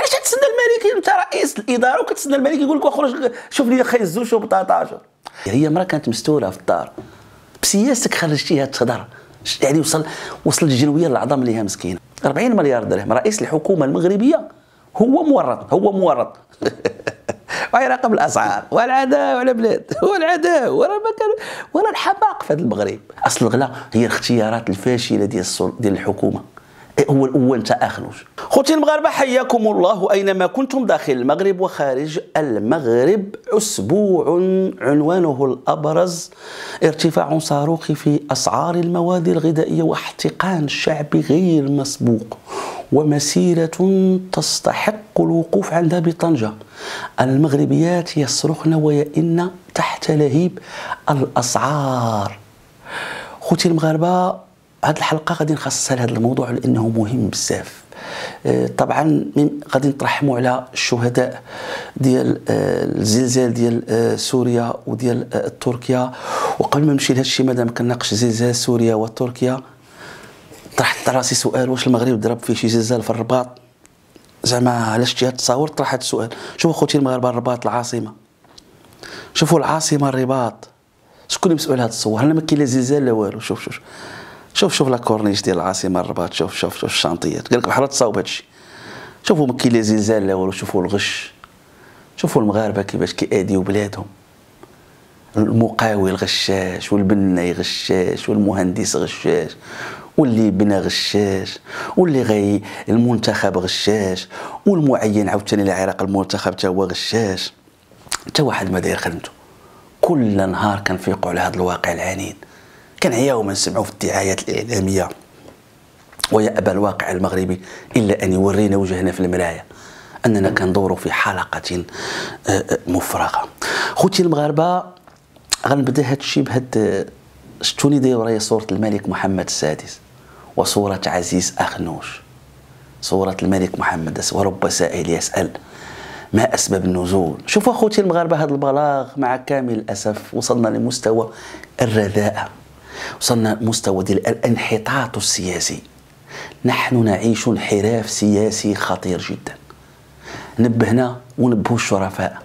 علاش تتسنى الملك؟ انت رئيس الاداره وكتسنى الملك يقول لك اخرج شوف لي خيزو شوف بطاطا. هي مرة كانت مستوره في الدار بسياستك خرجتيها تهضر، يعني وصل الجنويه للعظام اللي هي مسكينه. 40 مليار درهم رئيس الحكومه المغربيه هو مورط ويراقب الاسعار والعداء ولا بلاد والعداء ولا الحماق في هذا المغرب. اصل الغلا هي الاختيارات الفاشله ديال الحكومه. هو انت اخنوج. خوتي المغاربه حياكم الله اينما كنتم داخل المغرب وخارج المغرب. اسبوع عنوانه الابرز ارتفاع صاروخي في اسعار المواد الغذائيه واحتقان شعبي غير مسبوق ومسيره تستحق الوقوف عندها بطنجه. المغربيات يصرخن ويئن تحت لهيب الاسعار. خوتي المغاربه هذه الحلقه غادي نخصصها لهذا الموضوع لانه مهم بزاف. طبعا غادي نترحموا على الشهداء ديال الزلزال ديال سوريا وديال تركيا. وقبل ما نمشي لهذا الشيء مادام كنناقش زلزال سوريا وتركيا طرحت راسي سؤال: واش المغرب ضرب فيه شي زلزال في الرباط؟ زعما علاش جهه التصاور طرح هذا السؤال. شوفوا خوتي المغاربه الرباط العاصمه، شوفوا العاصمه الرباط، شكون المسؤول على هذا التصور؟ هنا ما كاين لا زلزال لا والو. شوف لا كورنيش ديال العاصمه الرباط، شوف الشانطيات، قال لك بحال تصاوب هذا الشيء. شوفوا ما كاين لا زلزال لا والو. شوفوا الغش، شوفوا المغاربه كيفاش كيأديو بلادهم. المقاول غشاش والبناي غشاش والمهندس غشاش واللي بنى غشاش واللي غي المنتخب غشاش والمعين عاوتاني لعراق المنتخب تا هو غشاش. تا واحد ما داير خدمته. كل نهار كنفيقوا على هذا الواقع العنيد، كنعياو ما نسمعوا في الدعايات الاعلاميه، ويأبى الواقع المغربي الا ان يورينا وجهنا في المرايه اننا كندوروا في حلقه مفرغه. خوتي المغاربه غنبدا هذا الشيء بهاد شتوني داير ورايا صوره الملك محمد السادس وصوره عزيز اخنوش. صوره الملك محمد ورب سائل يسأل ما اسباب النزول. شوفوا اخوتي المغاربه هذا البلاغ مع كامل الاسف وصلنا لمستوى الرذاءه، وصلنا لمستوى ديال الانحطاط السياسي. نحن نعيش انحراف سياسي خطير جدا. نبهنا ونبهوا الشرفاء.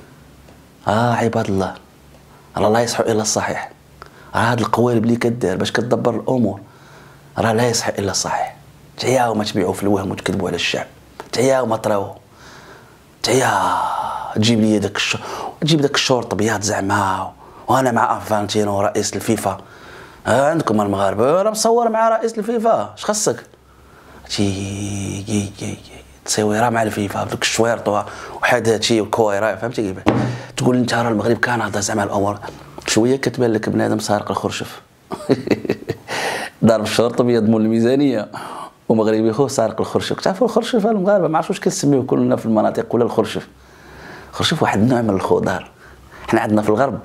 عباد الله، راه لا يصح الا الصحيح. هاد القوالب اللي كدار باش كتدبر الامور راه لا يصح الا الصحيح. تعياو ما تبيعوا في الوهم وتكذبوا على الشعب. تعياو ما تراوه. تعيا تجيب لي داك الشورط بياض زعما وانا مع انفانتينو رئيس الفيفا. عندكم المغاربه راه مصور مع رئيس الفيفا. اش خاصك تصويره مع الفيفا بديك الشويرطه وحد هادشي والكويره فهمتي كيفاش تقول انت راه المغرب كنهضر زعما الامور شويه كتبان لك بنادم سارق الخرشف ضارب الشرط بيد مول الميزانيه ومغربي خوه سارق الخرشف. تعرفوا الخرشف المغاربه ما عرفتش واش كنسميوه كلنا في المناطق ولا الخرشف. الخرشف واحد النوع من الخضار حنا عندنا في الغرب.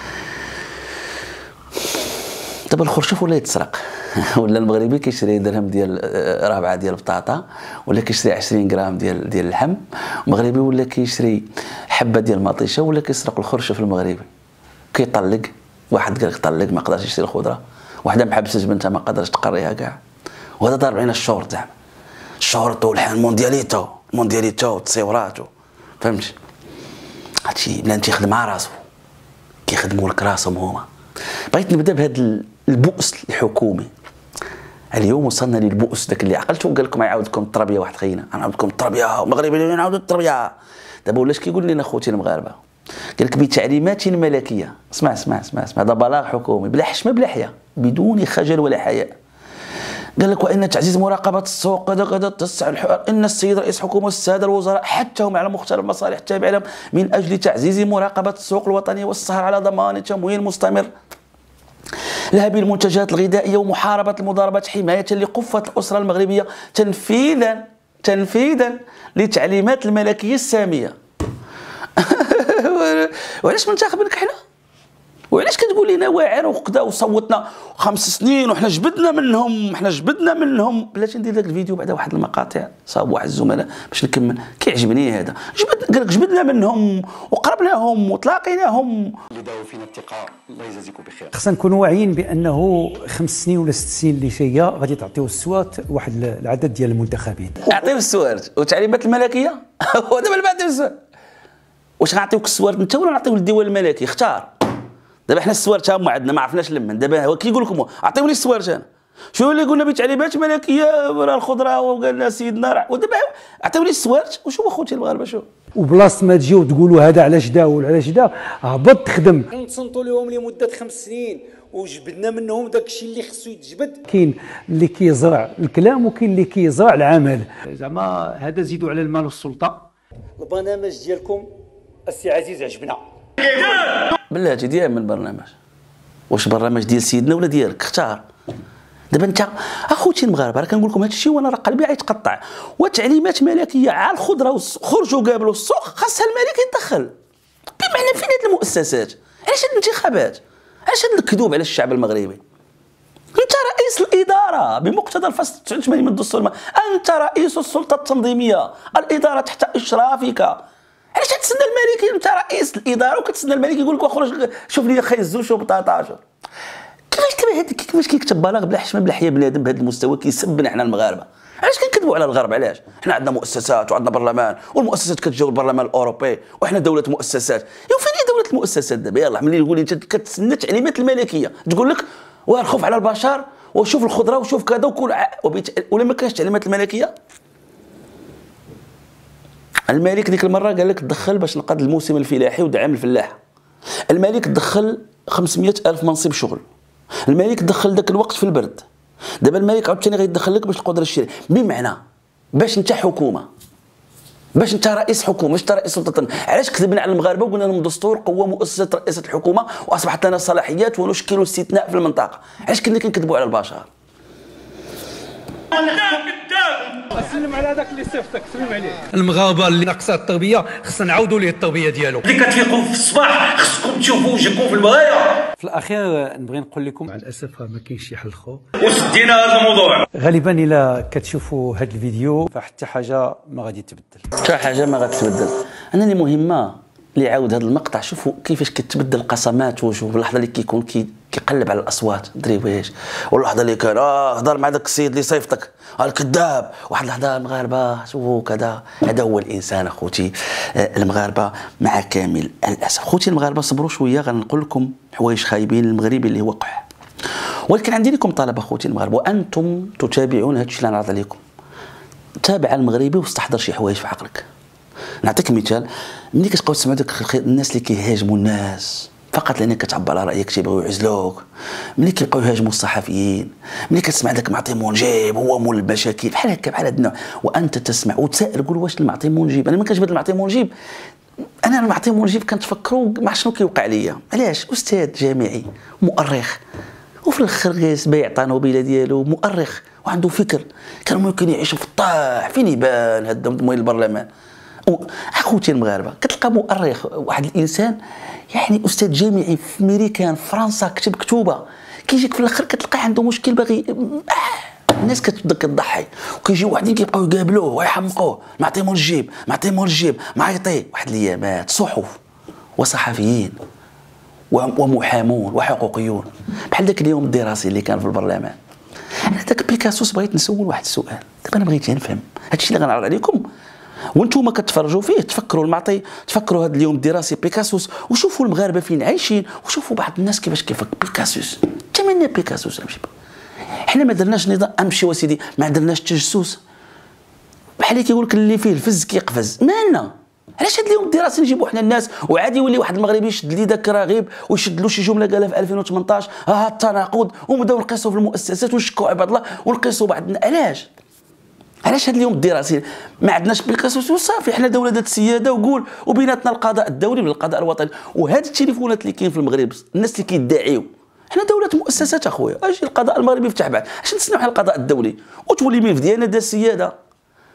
دابا الخرشف ولا يتسرق ولا المغربي كيشري درهم ديال رابعه ديال البطاطا ولا كيشري 20 غرام ديال اللحم. المغربي ولا كيشري حبه ديال المطيشه ولا كيسرق الخرشف المغربي. كيطلق واحد قال لك طلق ما قدرش يشري الخضره، وحده محبسه بنتها ما قدرش تقريها كاع، وهذا ضارب علينا الشورت زعما الشورت والحين موندياليتو تصويراتو فهمتي. هادشي بنادم تيخدم مع راسو كيخدموا لك راسهم هما. بغيت نبدا بهذا البؤس الحكومي. اليوم وصلنا للبؤس داك اللي عقلته وقال لكم يعاودكم التربيه. واحد خينا غنعاودكم التربيه المغربيين يعاودوا التربيه. دابا ولاش كيقول لنا خوتي المغاربه قال لك بتعليمات ملكيه. اسمع هذا بلاغ حكومي بلا حشمه بلا حياء بدون خجل ولا حياء. قال لك وان تعزيز مراقبه السوق قد تسع ان السيد رئيس حكومه والساده الوزراء حتى هم على مختلف المصالح التابعه لهم من اجل تعزيز مراقبه السوق الوطنيه والسهر على ضمان تمويل مستمر لها بالمنتجات الغذائيه ومحاربه المضاربات حمايه لقفه الاسره المغربيه تنفيذا لتعليمات الملكيه الساميه. وعلاش منتخبينك حنا؟ وعلاش كتقول لنا واعر وكذا وصوتنا 5 سنين وحنا جبدنا منهم بلاتي ندير داك الفيديو بعدا واحد المقاطع صاب واحد الزملاء باش نكمل كيعجبني هذا قال لك جبدنا منهم وقربناهم وتلاقيناهم اللي داو فينا الثقه. الله يجازيكم بخير. خصنا نكونوا واعيين بانه 5 سنين ولا 6 سنين اللي جايه غادي تعطيو الصوات واحد العدد ديال المنتخبين. اعطيو السوارت وتعليمات الملكيه ودابا اللي بعد السؤال واش غنعطيوك السوارت انت ولا نعطيو للديوان الملكي؟ اختار. دابا حنا السوارت هما عندنا ما عرفناش لمن، دابا هو كيقول لكم عطيوني السوارت انا. شنو اللي قلنا بتعليمات ملكيه ولا الخضره وقال لنا سيدنا ودابا عطيوني السوارت وشوف اخوتي المغاربه شوف. وبلاصه ما تجيو تقولوا هذا علاش دا ولا علاش دا، هبط تخدم. نتصنتوا لهم لمده 5 سنين وجبدنا منهم داك الشيء اللي خصو يتجبد. كاين اللي كيزرع الكلام وكاين اللي كيزرع العمل. زعما هذا زيدوا على المال والسلطه. البرنامج ديالكم السي عزيز عجبنا. بلاتي ديال من البرنامج. واش برنامج ديال سيدنا ولا ديالك؟ اختار. دابا انت اخوتي المغاربه راه كنقول لكم هذا الشيء وانا راه قلبي غيتقطع. وتعليمات ملكيه على الخضره خرجوا قابلوا السوق خاصها الملك يتدخل. بمعنى فين هاد المؤسسات؟ علاش هاد الانتخابات؟ علاش هاد الكذوب على الشعب المغربي؟ انت رئيس الاداره بمقتضى الفصل 89 من الدستور، انت رئيس السلطه التنظيميه، الاداره تحت اشرافك. علاش تتسنى الملك؟ انت رئيس الاداره وكتسنى الملك يقول لك اخرج شوف لي خي الزوج وبطاطا. كيفاش كيكتب بلاغ بلا حشمه بلا حياه بنادم بهذا المستوى كيسبنا حنا المغاربه؟ علاش كنكذبوا على الغرب؟ علاش؟ حنا عندنا مؤسسات وعندنا برلمان والمؤسسات كتجاوب البرلمان الاوروبي وحنا دوله مؤسسات. فين هي دوله المؤسسات دابا؟ يلاه ملي يقول لي انت كتسنى التعليمات الملكيه تقول لك والخوف على البشر وشوف الخضره وشوف كذا وكل ولا ما كانش التعليمات الملكيه؟ الملك ديك المره قال لك دخل باش نقاد الموسم الفلاحي ودعم الفلاح. الملك دخل 500,000 منصب شغل. الملك دخل ذاك الوقت في البرد. دابا الملك عاوتاني غيدخل لك باش تقدر تشري. بمعنى باش انت حكومه، باش انت رئيس حكومه، باش انت رئيس سلطه. علاش كذبنا على المغاربه وقلنا لهم دستور قوه مؤسسه رئاسه الحكومه واصبحت لنا صلاحيات ونشكل استثناء في المنطقه؟ علاش كنا كنكذبوا على البشر؟ سلم على هذاك اللي صيفطك، سلم عليه. المغاربه اللي ناقصه التربيه خصنا نعاودوا ليه التربيه ديالو. اللي كتفيقوا في الصباح خصكم تشوفوا وجهكم في المرايه. في الاخير نبغي نقول لكم مع الاسف ما كاينش شي حل اخر وسدينا هذا الموضوع. غالبا الا كتشوفوا هذا الفيديو فحتى حاجه ما غادي تبدل. حتى حاجه ما غتبدل. انا اللي مهمه اللي عاود هذا المقطع شوفوا كيفاش كتبدل القسمات. وشوف اللحظه اللي كيكون كيقلب على الاصوات دريويش، واللحظه اللي كان هضر مع داك السيد اللي صيفطك الكذاب، واحد اللحظه المغاربه شوفوا كذا. هذا هو الانسان اخوتي المغاربه مع كامل الاسف. اخوتي المغاربه صبروا شويه غنقول لكم حوايج خايبين المغربي اللي هو قح. ولكن عندي لكم طلب اخوتي المغاربه وانتم تتابعون هذا الشيء اللي نعرض عليكم. تابع المغربي واستحضر شي حوايج في عقلك. نعطيك مثال، ملي كتبقاو تسمعوا داك الناس اللي كيهاجموا الناس فقط لانك كتعبر على رايك تيبغيو يعزلوك، ملي كيبقاو يهاجموا الصحفيين، ملي كتسمع داك معطي منجيب هو مول المشاكل بحال هكا بحال هذا النوع، وانت تسمع وتسائل قول واش المعطي منجيب. انا ما كنجبد المعطي منجيب، انا المعطي منجيب كنتفكروا ما شنو كيوقع ليا. علاش؟ استاذ جامعي مؤرخ وفي الاخر غير بايع طانوبيله ديالو مؤرخ وعنده فكر كان ممكن يعيش في الطاح. فين يبان هذا مويل البرلمان؟ اخوتي المغاربه كتلقى مؤرخ واحد الانسان يعني استاذ جامعي في امريكان في فرنسا كتب كتوبه كيجيك في الاخر كتلقى عنده مشكل باغي الناس كتبدا كتضحي وكيجي واحدين كيبقاو يقابلوه ويحمقوه معطي منجيب معطي منجيب معيطي. واحد الايامات صحف وصحفيين ومحامون وحقوقيون بحال ذاك اليوم الدراسي اللي كان في البرلمان. انا ذاك بيكاسوس بغيت نسول واحد السؤال. دابا انا بغيت نفهم هادشي اللي غنعرض عليكم وانتم كتفرجوا فيه تفكروا المعطي، تفكروا هذا اليوم الدراسي بيكاسوس وشوفوا المغاربه فين عايشين وشوفوا بعض الناس كيفاش كيفك بيكاسوس. تمنى بيكاسوس امشي. حنا ما درناش نظام امشي وسيدي ما درناش تجسس بحال اللي كيقول لك اللي فيه الفز كيقفز. مالنا؟ علاش هذا اليوم الدراسي نجيبوا حنا الناس وعادي يولي واحد المغربي يشد لي ذاك رغيب ويشد له شي جمله قالها في 2018 ها التناقض ونبداو نقيسوا في المؤسسات ونشكوا عباد الله ونقيسوا بعضنا. علاش هذا اليوم الدراسي ما عندناش بيكاسوس وصافي؟ حنا دوله ذات السياده وقول وبيناتنا القضاء الدولي بالقضاء الوطني. وهاد التليفونات اللي كاين في المغرب الناس اللي كيدعيو حنا دوله مؤسسات اخويا. اجي القضاء المغربي يفتح بعد اش نتسناو على القضاء الدولي وتولي مين في ديالنا دا السياده؟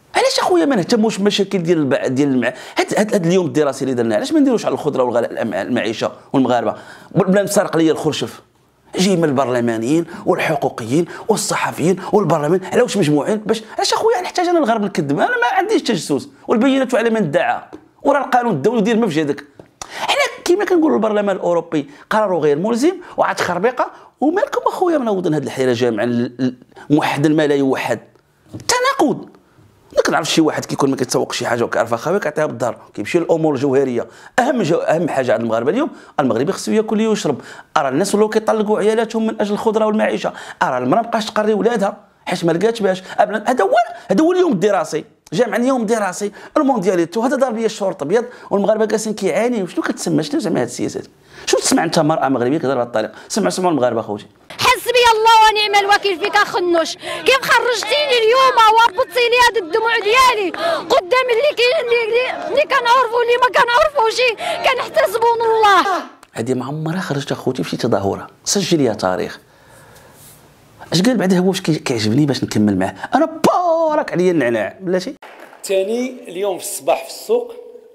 علاش اخويا ما نهتموش بالمشاكل ديال هاد اليوم الدراسي اللي درناه، علاش ما نديروش على الخضره والغلاء المعيشه والمغاربه بلا نسرق ليا الخرشف؟ جاي من البرلمانيين والحقوقيين والصحفيين والبرلمان، علاش مجموعين باش علاش اخويا نحتاج انا الغرب نكذب؟ انا ما عنديش تجسس، والبينات على من ادعى، وراه القانون الدولي دير ما في جهدك. حنا كيما كنقولوا البرلمان الاوروبي قرار غير ملزم وعاد خربيقه، ومالكم اخويا منوضين هذه الحيره جامعا موحدا ما لا يوحد، تناقض. كنعرف شي واحد كيكون ما كيتسوق شي حاجه وكيعرفها خاويه كيعطيها بالدار، كيمشي للامور الجوهريه. اهم حاجه عند المغاربه اليوم، المغربي خصو ياكل ويشرب. ارى الناس ولاو كيطلقوا عيالاتهم من اجل الخضره والمعيشه، ارى المراه مابقاش تقري ولادها حيت ما لقاتش باش. هذا هو اليوم الدراسي، جامعا اليوم الدراسي الموندياليتو، هذا دار بيا الشرط ابيض والمغاربه جالسين كيعانيو. شنو كتسمى؟ شنو زعما هاد السياسات؟ شنو تسمع انت مراه مغربيه كتهضر بهذه الطريقه؟ سمعوا المغاربه خوتي. حسبي الله ونعم الوكيل فيك اخنوش، كيف خرجتيني اليوم وهبطتي لي هاد الدموع ديالي قدام اللي كنعرفوا اللي ما كنعرفوش كنحتسبون الله. هذه ما عمرها خرجت اخوتي في شي تظاهره، سجل يا تاريخ. اش قال بعدها؟ هو واش كيعجبني باش نكمل معاه؟ انا بارك عليا النعناع بلاتي. ثاني اليوم في الصباح في السوق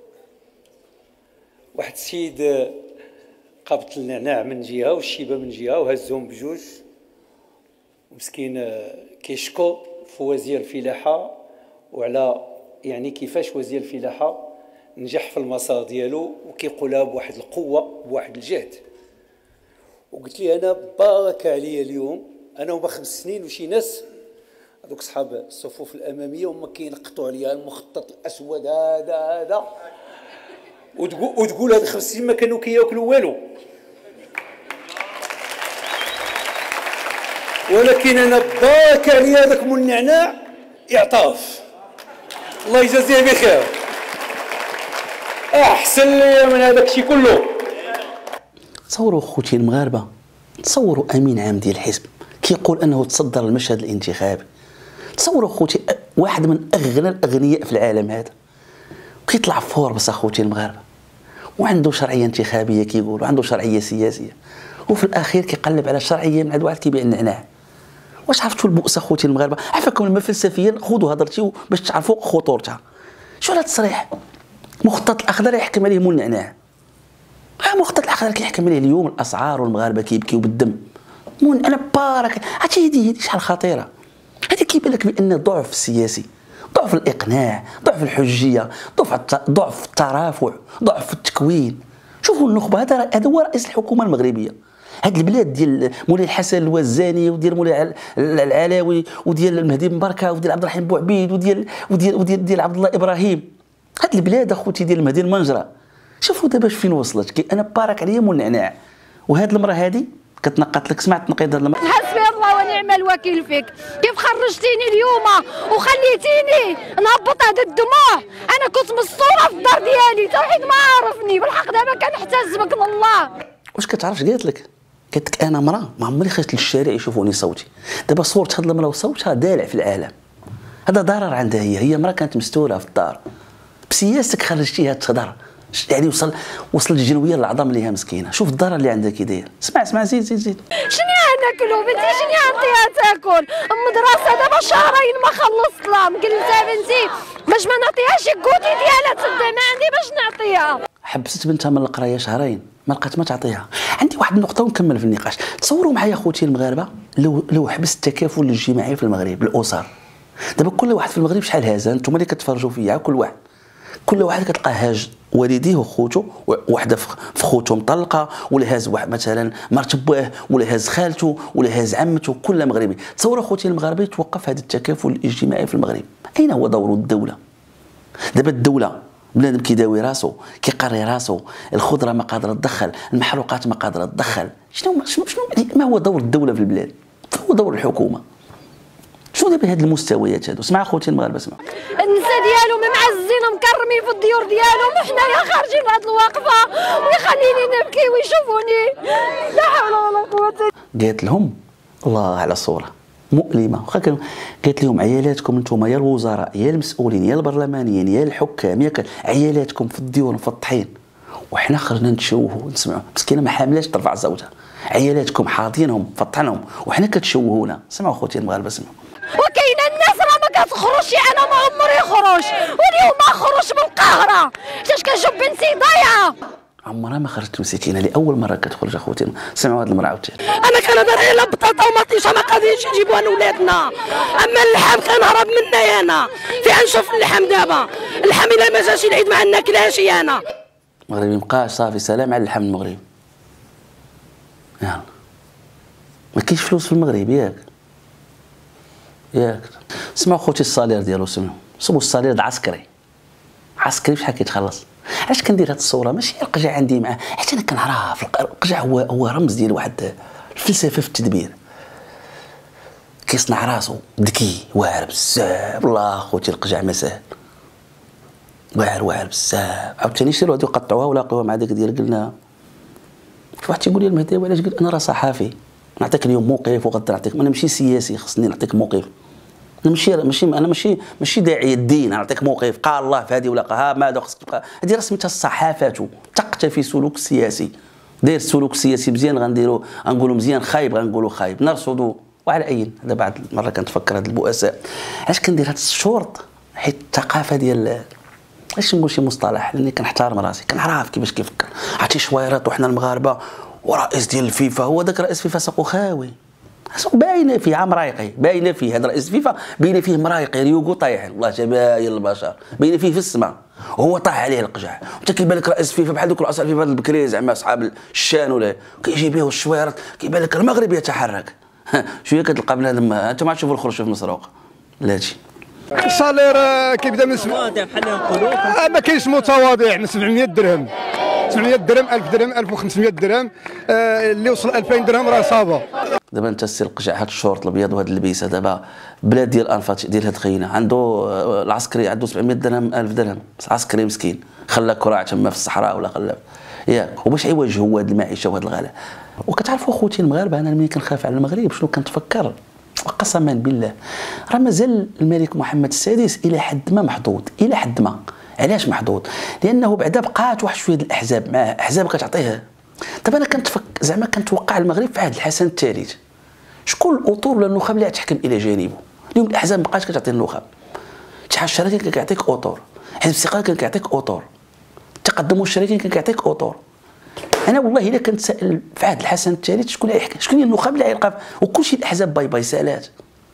واحد السيد قابط النعناع من جهه والشيبه من جهه وهزهم بجوج، مسكين كيشكو في وزير الفلاحه وعلى يعني كيفاش وزير الفلاحه نجح في المسار ديالو وكيقولها بواحد القوه بواحد الجهد. وقلت لي انا بارك عليا اليوم انا وما 5 سنين وشي ناس هذوك صحاب الصفوف الاماميه وما كينقطوا عليا المخطط الاسود هذا وتقول هاد 5 سنين ما كانوا كياكلوا والو. ولكن انا بارك عليا هذاك مول النعناع يعطاف، الله يجازيه بخير، احسن ليا من هذاك الشيء كله. تصوروا خوتي المغاربه، تصوروا امين عام ديال الحزب كيقول انه تصدر المشهد الانتخابي. تصوروا خوتي واحد من اغنى الاغنياء في العالم هذا كيطلع فوربس اخوتي المغاربه، وعنده شرعيه انتخابيه كيقول، وعنده شرعيه سياسيه، وفي الاخير كيقلب على شرعيه من عند واحد كيبيع النعناع. واش عرفتوا البؤس اخوتي المغاربه؟ عفاكم الماء فلسفيا خذوا هضرتي باش تعرفوا خطورتها. شو هذا التصريح؟ مخطط الاخضر يحكم عليه مول النعناع. مخطط الاخضر كيحكم عليه اليوم الاسعار والمغاربه كيبكيو بالدم. انا بارك عرفتي هذه شحال خطيره. هذه كيبان لك بان ضعف السياسي، ضعف الاقناع، ضعف الحجيه، ضعف الترافع، ضعف التكوين. شوفوا النخبه، هذا هو رئيس الحكومه المغربيه. هاد البلاد ديال مولاي الحسن الوزاني وديال مولاي العلاوي وديال المهدي بن بركه وديال عبد الرحيم بوعبيد وديال عبد الله ابراهيم، هاد البلاد اخوتي ديال المهدي المنجره. شوفوا دابا فين وصلت. انا بارك عليا مول النعناع، وهاد المراه هادي كتنقط لك. سمعت تنقيض هاد المراه؟ حسبي الله ونعم الوكيل فيك، كيف خرجتيني اليوم وخليتيني نهبط هاد الدموع. انا كنت مسطوره في الدار ديالي توحيد ما عرفني بالحق، دابا كنحتسبك من الله. واش كتعرف اش قالت لك؟ قالت لك انا مراه ما عمري خرجت للشارع يشوفوني صوتي. دابا صورة هاد المراه وصوتها دالع في العالم. هذا ضرر عندها هي مراه كانت مستوره في الدار، بسياستك خرجتيها تهضر، يعني وصل الجنويه للعظام اللي هي مسكينه. شوف الضرر اللي عندها كي داير. اسمع زيد. شنو ناكلو بنتي؟ شنو نعطيها تاكل؟ المدرسه دابا شهرين ما خلصت لها، مقلتها بنتي باش ما نعطيهاش الكوتي ديالها تبدا ما عندي باش نعطيها. حبست بنتها من القرايه شهرين ما لقات ما تعطيها. عندي واحد النقطه ونكمل في النقاش. تصوروا معايا اخوتي المغاربه لو حبس التكافل الاجتماعي في المغرب، الاسر. دابا كل واحد في المغرب شحال هازه، انتم اللي كتفرجوا فيا، كل واحد كتلقاه هاج والديه وخوته، وحده في خوته مطلقه، ولا هاز واحد مثلا مرت باه، ولا هاز خالته، ولا هاز عمته، كل مغربي. تصوروا اخوتي المغاربه يتوقف هذا التكافل الاجتماعي في المغرب. اين هو دور الدوله؟ دابا الدوله بنادم كيداوي راسو، كيقري راسو، الخضره ما قادره تدخل، المحروقات ما قادره تدخل. شنو ما هو دور الدوله في البلاد؟ هو دور الحكومه. شنو دابا هاد المستويات هادو؟ اسمع اخوتي المغاربه، اسمع. النساء ديالهم معزين مكرمين في الديور ديالهم، وحنايا خارجين لهاد الوقفه ويخليني نبكي ويشوفوني. لا حول ولا قوه. قالت لهم الله على الصوره مؤلمه، قالت لهم عيالاتكم انتم يا الوزراء يا المسؤولين يا البرلمانيين يا الحكام يا عيالاتكم في الديور مفطحين، وحنا خرجنا نتشوهوا نسمعوا. مسكينه ما حاملاش ترفع صوتها، عيالاتكم حاطينهم مفطحينهم وحنا كتشوهونا. سمعوا اخوتي المغاربه، سمعوا. وكاينه الناس راه ما كتخرجش انا ما عمري خرج، واليوم خرج من القاهره حيتاش كنشوف بنتي ضايعه. عمرها ما خرجت مسكينه لاول مره كتخرج اخوتي. سمعوا هذه المراه عاوتاني. انا كنهضر غير على بطاطا ومطيشه ما قادرينش نجيبوها لولادنا، اما اللحم كنهرب منها انا. فين نشوف اللحم دابا؟ اللحم الا ما جاش العيد ما ناكلهاش انا. المغربي مابقاش صافي سلام على اللحم المغربي. يلا ما كاينش فلوس في المغرب ياك سمعوا خوتي الصالير ديالو سمعوا الصالير العسكري بشحال كيتخلص. علاش كندير هاد الصوره؟ ماشي القجع عندي معاه، حيت انا كنعرف القجع هو رمز ديال واحد الفلسفه في التدبير. كيصنع راسو ذكي واعر بزاف. والله خوتي القجع ما ساهل، واعر بزاف. عاوتاني شرو غادي يقطعوها ولاقيوها مع داك ديال قلنا. واحد تيقول لي المهداوي علاش قلت انا راه صحافي نعطيك اليوم موقف وغدا نعطيك. انا ماشي سياسي خصني نعطيك موقف. انا ماشي داعيه الدين. نعطيك موقف قال الله في هذه ولا ها ماذا خصك تبقى. هذه راه سميتها الصحافه تقتفي سلوك سياسي. داير السلوك السياسي مزيان غنقولوا مزيان، خايب غنقولوا خايب، نرصدوا. وعلى اي هذا بعد المره كنتفكر هاد البؤساء. علاش كندير هاد الشورط؟ حيت الثقافه ديال علاش نقول شي مصطلح لاني كنحترم راسي، كنعرف كيفاش كيفكر. عرفتي شويرات وحنا المغاربه ورئيس ديال الفيفا هو داك رئيس فيفا ساقو خاوي باينه فيه عمرايقي، باينه فيه هذا رئيس فيفا، باينه فيه مرايقي ريوغو طايح والله جباين البشر، باينه فيه في السماء وهو طاح عليه القجع. وانت كيبان لك رئيس فيفا بحال دوك رؤساء فيفا البكري زعما اصحاب الشان ولا كيجي بيه الشويرات كيبان لك المغرب يتحرك. شويه كتلقى بنادم انت ما تشوفوا الخرج في مسروق لا هادشي. الصالير كيبدا من متواضع بحال نقولوا ما كاينش متواضع من 700 درهم 700 درهم 1000 درهم 1500 درهم اللي وصل 2000 درهم راه صابه. دابا انت السي القجع هاد الشورت الابيض وهاد اللبيسه دابا بلاد ديال الانفات ديال هاد خينا عنده العسكري عنده 700 درهم 1000 درهم عسكري مسكين خلى كراع تما في الصحراء ولا خلى ياك وباش يواجه هو هاد المعيشه وهاد الغلاء. وكتعرفوا اخوتي المغاربه انا ملي كنخاف على المغرب شنو كنتفكر؟ وقسما بالله راه مازال الملك محمد السادس الى حد ما محظوظ الى حد ما. علاش محظوظ؟ لانه بعدا بقات واحد شويه الاحزاب معاه احزاب كتعطيه. دابا انا زعما كنتوقع المغرب في عهد الحسن الثالث شكون الاطر ولا النخب اللي تحكم الى جانبه. اليوم الاحزاب مابقاش كتعطي النخب. اتحاد الشراكه كان كيعطيك اطر، حزب الاستقلال كان كيعطيك اطر، التقدم والشراكه كان كيعطيك اطر. انا والله الا كنت سائل في عهد الحسن الثالث شكون اللي يحكم، شكون هي النخب اللي غيلقى وكلشي الاحزاب باي باي سالات.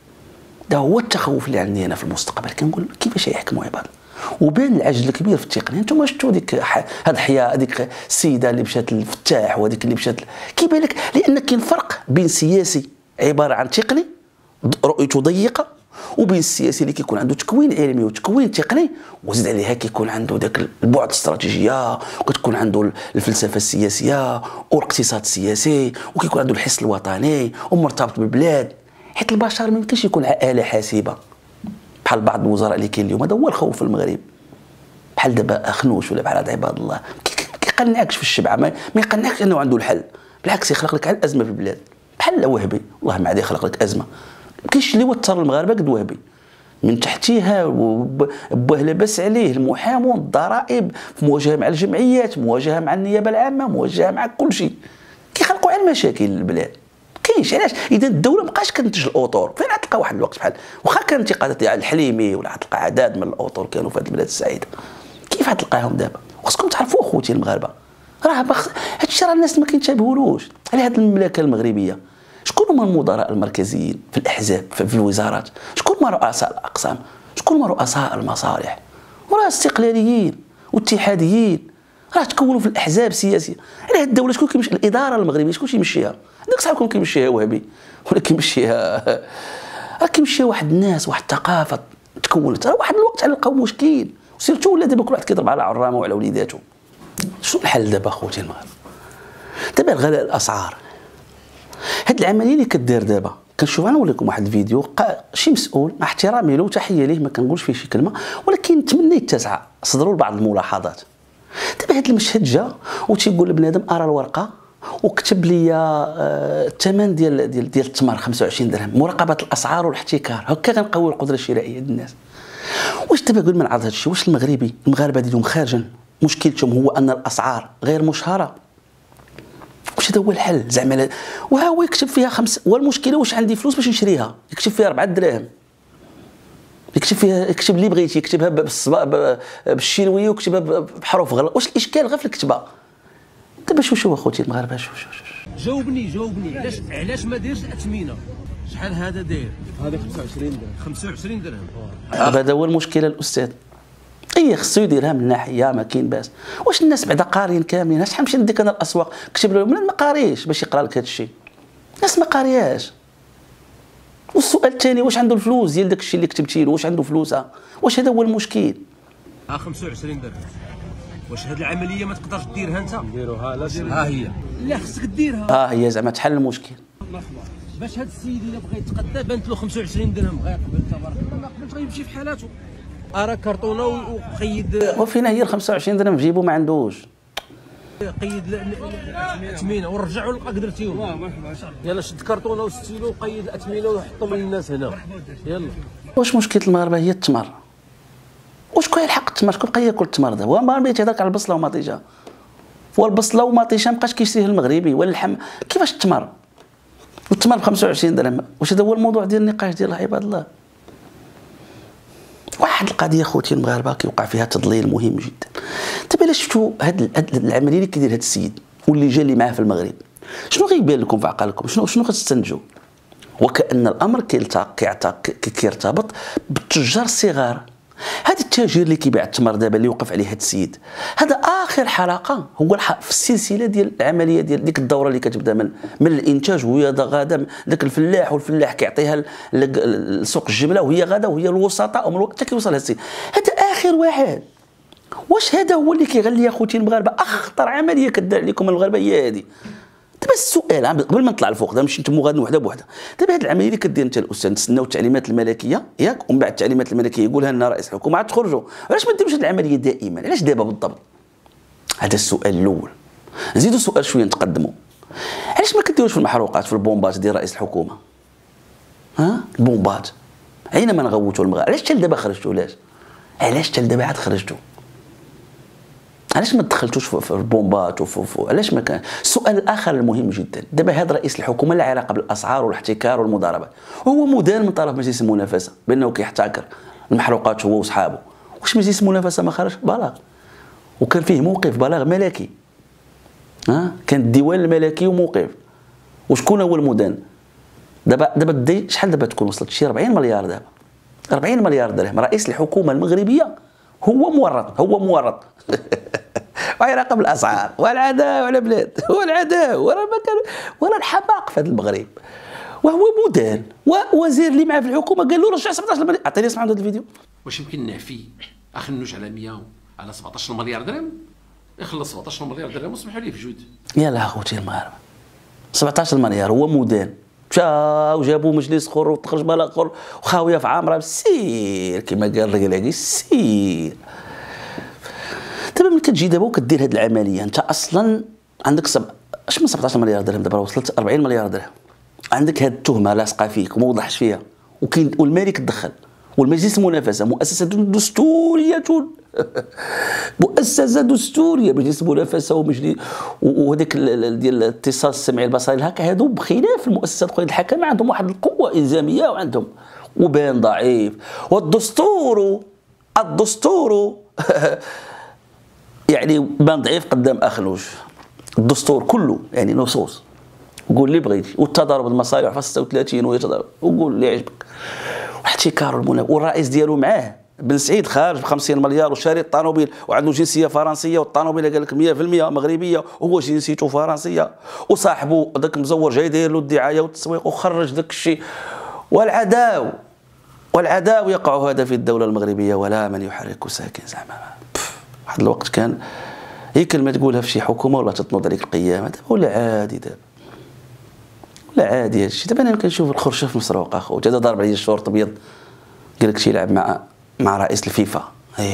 دا هو التخوف اللي عندي انا في المستقبل. كنقول كيفاش يحكموا عباد وبان العجز الكبير في التقنيه. انتم شفتوا ديك هاد الحياه هذيك السيده اللي مشات للفتاح وهذيك اللي مشات كيبان لك لان كاين فرق بين سياسي عباره عن تقني رؤيته ضيقه وبين السياسي اللي كيكون عنده تكوين علمي وتكوين تقني وزيد عليها كيكون عنده داك البعد الاستراتيجيه وكتكون عنده الفلسفه السياسيه والاقتصاد السياسي وكيكون عنده الحس الوطني ومرتبط بالبلاد. حيت البشر ما يمكنش يكون آلة حاسبه بحال بعض الوزراء اللي كاين اليوم. هذا هو الخوف في المغرب بحال دابا اخنوش ولا بحال هاد عباد الله كيقنعكش في الشبعه ما يقنعكش انه عنده الحل، بالعكس يخلق لك الازمه في البلاد بحال وهبي. والله ما عاد يخلق لك ازمه. ما كاينش اللي وتر المغاربه قد وهبي من تحتيها وباه لاباس عليه المحامون الضرائب في مواجهه مع الجمعيات مواجهه مع النيابه العامه مواجهه مع كل شيء كيخلقوا على المشاكل البلاد. كاينش علاش اذا الدوله مابقاش كتنتج الاطور فين غتلقى واحد الوقت بحال واخا كان انتقادات ديال الحليمي ولا غتلقى عدد من الاطور كانوا في هذه البلاد السعيده كيف غتلقاهم دابا؟ خصكم تعرفوا اخوتي المغاربه راه هادشي راه الناس ما كينتبهولوش على هذه المملكه المغربيه. شكون هما المدراء المركزيين في الاحزاب في الوزارات؟ شكون هما رؤساء الاقسام؟ شكون هما رؤساء المصالح؟ راه استقلاليين واتحاديين راه تكونوا في الاحزاب السياسيه. على هاد الدوله شكون كيمشي الاداره المغربيه شكون كيمشيها؟ داك صاحبكم كيمشيها وهبي ولا كيمشيها راه كيمشيها واحد الناس واحد الثقافه تكونت. راه واحد الوقت غنلقاو مشكل وسيرتو ولا دابا كل واحد كيضرب على عرامه وعلى وليداتو. شنو الحل دابا اخوتي المغاربه؟ دابا الغلاء الاسعار هاد العمليه اللي كدير دابا كنشوف انا نوريكم واحد الفيديو شي مسؤول مع احترامي له وتحيه ليه ما كنقولش فيه شي كلمه ولكن نتمنى يتسع صدروا بعض الملاحظات. دابا هاد المشهد جا وتيقول لبنادم ارى الورقه وكتب لي الثمن ديال التمر 25 درهم مراقبه الاسعار والاحتكار هكا غنقوي القدره الشرائيه ديال الناس. واش دابا قبل ما نعرض هذا الشيء واش المغاربه ديالهم خارجا مشكلتهم هو ان الاسعار غير مشهره؟ واش هذا هو الحل زعما؟ وها هو يكتب فيها والمشكله واش عندي فلوس باش نشريها يكتب فيها 4 دراهم يكتب فيها، يكتب اللي بغيتي، يكتبها بالشينويه ويكتبها بحروف غلط. واش الاشكال غير في الكتابه؟ دابا شوف اخوتي المغاربه، شوف جاوبني علاش ما دايرش الاثمنه؟ شحال هذا داير؟ هذا 25 درهم. 25 درهم. هذا هو المشكله الاستاذ. خصو يديرها من ناحيه ما كاين باس. واش الناس بعدا قاريين كاملين؟ شحال نمشي نديك انا الاسواق كتب لهم ما قاريش باش يقرا لك هذا الشيء. الناس ما قارياش. والسؤال الثاني، واش عنده الفلوس ديال داك الشيء اللي كتبتي له؟ واش عنده فلوسها؟ واش هذا هو المشكل؟ 25 درهم. واش هذه العمليه ما تقدرش ديرها انت؟ نديروها. لا هي لا خصك ديرها. هي زعما تحل المشكل. باش هذا السيد الا بغى يتقدى بانت له 25 درهم غيقبل تبارك الله، ما قبلش غيمشي في حالاته. ارا كرتونه وقيد. وفينا هي ال 25 درهم في جيبو ما عندوش. قيد الاثمنه ورجعوا لك قدرتيهم. يلا شد كرتونه وستيلو وقيد الاثمنه وحطهم للناس هنا. يلا. واش مشكله المغاربه هي التمر؟ وشكون يلحق التمر؟ شكون بقى ياكل التمر؟ هو المغربي تيهضرك على البصله ومطيشه، والبصله ومطيشه مابقاش كيشريه المغربي ولا اللحم. كيفاش التمر؟ والتمر ب 25 درهم. واش هذا هو الموضوع ديال النقاش ديال عباد الله؟ واحد القضيه خوتي المغاربه كيوقع فيها تضليل مهم جدا. دابا الا شفتوا هاد العمليه اللي كيدير هاد السيد واللي جا اللي معاه في المغرب، شنو غيبان لكم في عقلكم؟ شنو غتستنتجوا؟ وكأن الامر كيرتبط بالتجار الصغار. هذا التاجر اللي كيبيع التمر دابا اللي وقف عليه هذا السيد، هذا اخر حلقه هو في السلسله ديال العمليه ديال ديك الدوره اللي كتبدا من الانتاج، وهي غادا ذاك الفلاح، والفلاح كيعطيها لسوق الجمله وهي غادا وهي الوسطاء حتى كيوصل هذا السيد. هذا اخر واحد. واش هذا هو اللي كيغلي اخوتي المغاربه؟ اخطر عمليه كدار عليكم المغاربه هي هذه. دابا السؤال قبل ما نطلع الفوق دابا نمشي نتمو غادي وحده بوحده. دابا هذه العمليه اللي كدير انت الاستاذ، نتسناو التعليمات الملكيه ياك، ومن بعد التعليمات الملكيه يقولها لنا رئيس الحكومه عاد تخرجوا. علاش ما ديروش هذه العمليه دائما؟ علاش دابا بالضبط؟ هذا السؤال الاول. نزيدوا سؤال شويه نتقدموا. علاش ما كديروش في المحروقات في البومبات ديال رئيس الحكومه؟ البومبات اينما نغوتوا المغاربه. علاش حتى لدابا خرجتوا؟ علاش حتى لدابا عاد خرجتوا؟ علاش ما دخلتوش في البومبات علاش ما كان؟ السؤال الاخر المهم جدا، دابا هذا رئيس الحكومه لا علاقه بالاسعار والاحتكار والمضاربه، وهو مدان من طرف مجلس المنافسه بانه كيحتكر المحروقات هو وصحابه. واش مجلس المنافسه ما خرج بلاغ؟ وكان فيه موقف بلاغ ملكي. كان الديوان الملكي وموقف. وشكون هو المدان؟ دابا شحال دابا تكون وصلت شي 40 مليار دابا. 40 مليار درهم. رئيس الحكومه المغربيه هو مورط ويراقب الاسعار والعداء ولا بلاد والعداء ولا الحماق في هذا المغرب، وهو مدان ووزير اللي معاه في الحكومه قال له رجع 17 مليار. عطيني اسمع هذا الفيديو. واش يمكن نعفي اخنوش على 100 على 17 مليار درهم؟ يخلص 17 مليار درهم وسمحوا لي في جود. يلا اخوتي المغاربه 17 مليار هو مدان، مشاو وجابوا مجلس اخر وتخرج بلاغ اخر وخاويه في عامره. سير كما قال الرجل سير. دابا ملي كتجي دابا وكدير هذه العمليه، انت اصلا عندك اش من 17 مليار درهم دابا وصلت 40 مليار درهم. عندك هذه التهمه لاصقه فيك وما وضحش فيها، والمالك تدخل، والمجلس المنافسه مؤسسه دستوريه مؤسسه دستوريه، مجلس المنافسه ومجلس وهذاك ديال الاتصال السمعي البصري هكا، هادو بخلاف المؤسسات الاخرى الحكم عندهم واحد القوه الزاميه وعندهم وبان ضعيف. والدستور يعني بان ضعيف قدام اخنوش. الدستور كله يعني نصوص، وقول اللي بغيتي، والتضارب المصالح في 36 وقول اللي يعجبك، واحتكار المنافسه، والرئيس ديالو معاه بن سعيد خارج ب 50 مليار وشاري الطوموبيل وعنده جنسيه فرنسيه، والطوموبيل قال لك 100% مغربيه وهو جنسيته فرنسيه، وصاحبه ذاك مزور جاي داير له الدعايه والتسويق وخرج ذاك الشيء. والعداو يقع هذا في الدوله المغربيه ولا من يحرك ساكن. زعما واحد الوقت كان هي كلمه تقولها في شي حكومه ولا تتنوض عليك القيامه. دابا ولا عادي، دابا ولا عادي هذا الشيء. دابا انا كنشوف الخرشف مسروق اخو، هذا ضارب عليه الشورت ابيض قال لك شي يلعب مع رئيس الفيفا.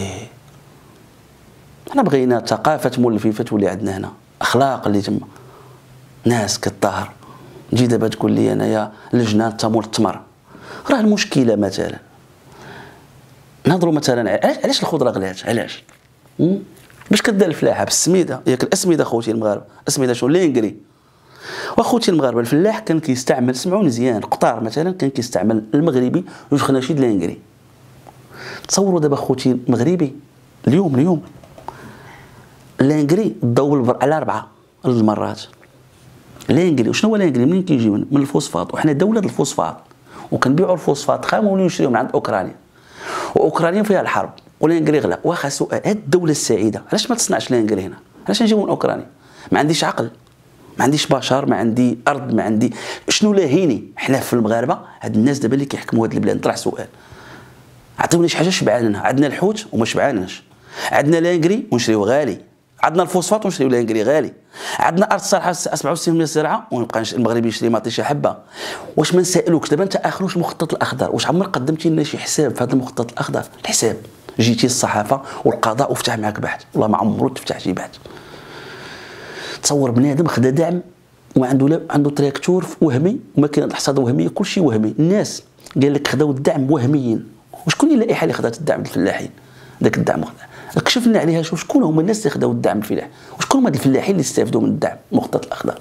حنا بغينا ثقافه مول الفيفا تولي عندنا هنا، اخلاق اللي تما ناس كطاهر. نجي دابا تقول لي انايا لجنه تمول التمر. راه المشكله مثلا نهضروا مثلا علاش الخضره غلات؟ علاش؟ باش كدار الفلاحه بالسميده، ياك الاسمده خوتي المغاربه، اسمده شنو؟ لينغري. واخوتي المغاربه الفلاح كان كيستعمل، سمعوا مزيان، قطار مثلا كان كيستعمل المغربي 2 خناشيد لينغري، تصوروا دابا خوتي المغربي اليوم الانجري ضوء على 4 المرات. الانجري وشنو هو الانجري؟ منين كيجي؟ من الفوسفات، وحنا دوله الفوسفات وكنبيعوا الفوسفات خام ونشريو من عند اوكرانيا، واوكرانيا فيها الحرب والانجري غلا. واخا سؤال، هاد الدوله السعيده علاش ما تصنعش الانجري هنا؟ علاش نجيبو من اوكرانيا؟ ما عنديش عقل، ما عنديش بشر، ما عندي ارض، ما عندي شنو لاهيني. حنا في المغاربه هاد الناس دابا اللي كيحكموا هاد البلاد، نطرح سؤال، عطيوني شي حاجه شبعانه. عندنا الحوت وما شبعاناش، عندنا الانجري ونشريو غالي، عندنا الفوسفات ونشريو الانجري غالي، عندنا ارض صالحه 67% الزراعه ونبقى المغربي يشري ما عطيش حبه. واش ما نسالوكش دابا انت اخر واش المخطط الاخضر؟ واش عمرك قدمتي لنا شي حساب في هذا المخطط الاخضر؟ الحساب جيتي الصحافه والقضاء وفتح معك بحث، والله ما عمرو تفتح شي بحث. تصور بنادم خدا دعم وما عنده تراكتور وهمي وماكينه الحصاد وهميه، كل شيء وهمي. الناس قال لك خداو الدعم وهميين. وشكون اللائحه اللي خدات الدعم الفلاحين؟ ذاك الدعم كشفنا عليها. شوف شكون هما الناس اللي خداو الدعم الفلاحي، وشكون هما الفلاحين اللي استافدوا من الدعم المخطط الاخضر.